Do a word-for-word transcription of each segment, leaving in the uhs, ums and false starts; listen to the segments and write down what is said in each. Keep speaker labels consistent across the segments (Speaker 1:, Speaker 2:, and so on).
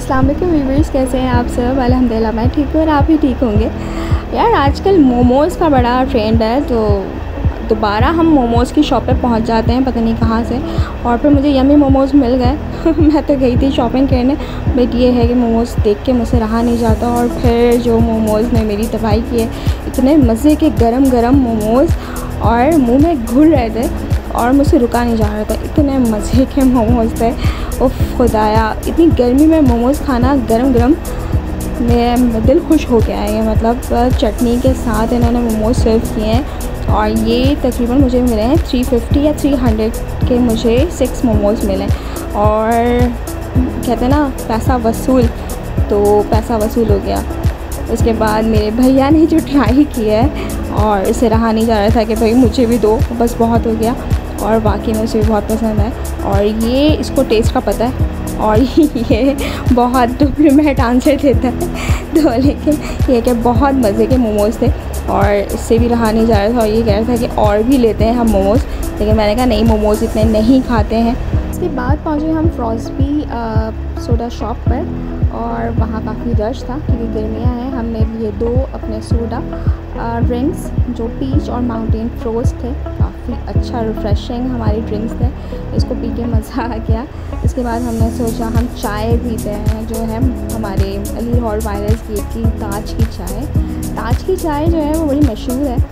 Speaker 1: अस्सलाम वालेकुम व्यूअर्स, कैसे हैं आप सब। अल्हम्दुलिल्लाह मैं ठीक हूँ और आप भी ठीक होंगे। यार आजकल मोमोज़ का बड़ा ट्रेंड है, तो दोबारा हम मोमोज़ की शॉप पे पहुँच जाते हैं पता नहीं कहाँ से, और फिर मुझे यम्मी मोमोज़ मिल गए। मैं तो गई थी शॉपिंग करने, बट ये है कि मोमोज़ देख के मुझसे रहा नहीं जाता। और फिर जो मोमोज़ ने मेरी तबाही की है, इतने मज़े के गरम गरम मोमोज़ और मुँह में घुल रहे थे और मुझसे रुका नहीं जा रहा था। इतने मज़े के मोमोज़ थे, उफ़ खुदाया, इतनी गर्मी में मोमोज़ खाना गरम गरम, मेरा दिल खुश हो गया है। ये मतलब चटनी के साथ इन्होंने मोमोज़ सर्व किए हैं और ये तकरीबन मुझे मिले हैं थ्री फिफ्टी या थ्री हंड्रेड के, मुझे सिक्स मोमोज़ मिले। और कहते हैं ना पैसा वसूल, तो पैसा वसूल हो गया। उसके बाद मेरे भैया ने जो ट्राई किया है और इसे रहा नहीं जा रहा था कि भाई मुझे भी दो, बस बहुत हो गया। और वाकई में उसे भी बहुत पसंद है और ये इसको टेस्ट का पता है और ये बहुत डुप्लीमेट आंसर देता है। तो लेकिन ये कि बहुत मज़े के मोमोज़ थे और इससे भी रहा नहीं जा रहा था और ये कह रहा था कि और भी लेते हैं हम मोमोज़, लेकिन मैंने कहा नहीं, मोमोज़ इतने नहीं खाते हैं। इसके बाद पहुँचे हम फ्रॉस्बी सोडा शॉप पर और वहाँ काफ़ी रश था क्योंकि गर्मियाँ हैं। हमने लिए दो अपने सोडा ड्रिंक्स जो पीच और माउंटेन फ्रोज थे, काफ़ी अच्छा रिफ़्रेशिंग हमारी ड्रिंक्स थे, इसको पी के मज़ा आ गया। इसके बाद हमने सोचा हम चाय पीते हैं, जो है हमारे अली हॉल वायरस गेट की ताज की चाय। ताज की चाय जो है वो बड़ी मशहूर है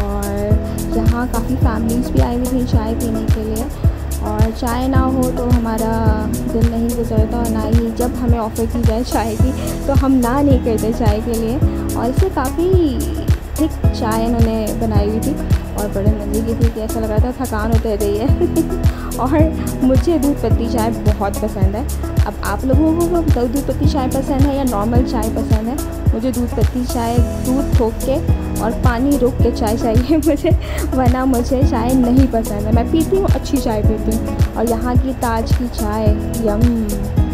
Speaker 1: और यहाँ काफ़ी फैमिलीज़ भी आई हुई थी चाय पीने के लिए। और चाय ना हो तो हमारा दिन नहीं गुजरता और ना ही जब हमें ऑफ़र की जाए चाय की तो हम ना नहीं करते चाय के लिए। और इससे काफ़ी थिक चाय इन्होंने बनाई हुई थी और बड़े मज़े की थी कि ऐसा लग रहा था थकान उतर रही है। और मुझे दूध पत्ती चाय बहुत पसंद है। अब आप लोगों को दूध पत्ती चाय पसंद है या नॉर्मल चाय पसंद है? मुझे दूध पत्ती चाय, दूध ठोक के और पानी रोक के चाय चाहिए मुझे, वरना मुझे चाय नहीं पसंद है। मैं पीती हूँ, अच्छी चाय पीती हूँ और यहाँ की ताज की चाय यम।